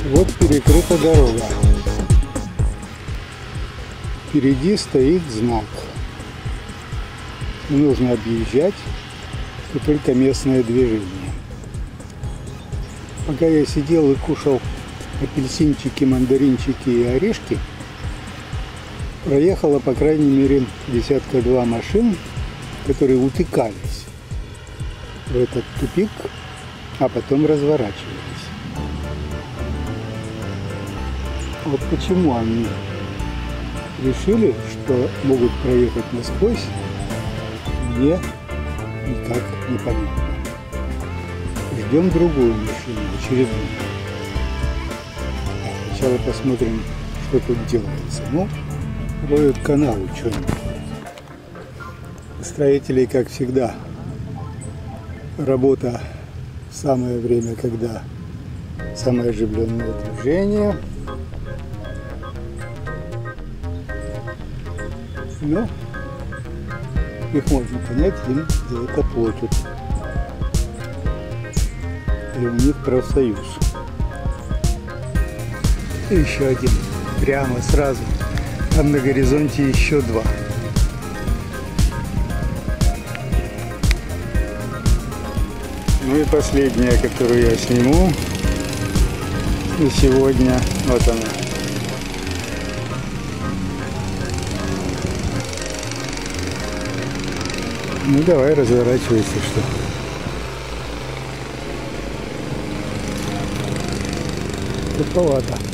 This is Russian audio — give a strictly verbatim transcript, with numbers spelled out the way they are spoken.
Вот перекрыта дорога. Впереди стоит знак. Нужно объезжать, и только местное движение. Пока я сидел и кушал апельсинчики, мандаринчики и орешки, проехало по крайней мере десятка два машин, которые утыкались в этот тупик, а потом разворачивались. Вот почему они решили, что могут проехать насквозь, мне никак не понятно. Ждем другую машину, очередную. Сначала посмотрим, что тут делается. Ну, роют каналы что-нибудь. Строителей, как всегда, работа в самое время, когда самое оживленное движение. Но их можно понять, им за это платят. И у них профсоюз. И еще один. Прямо сразу. Там на горизонте еще два. Ну и последняя, которую я сниму на сегодня. Вот она. Ну давай, разворачивайся, что. Туповато.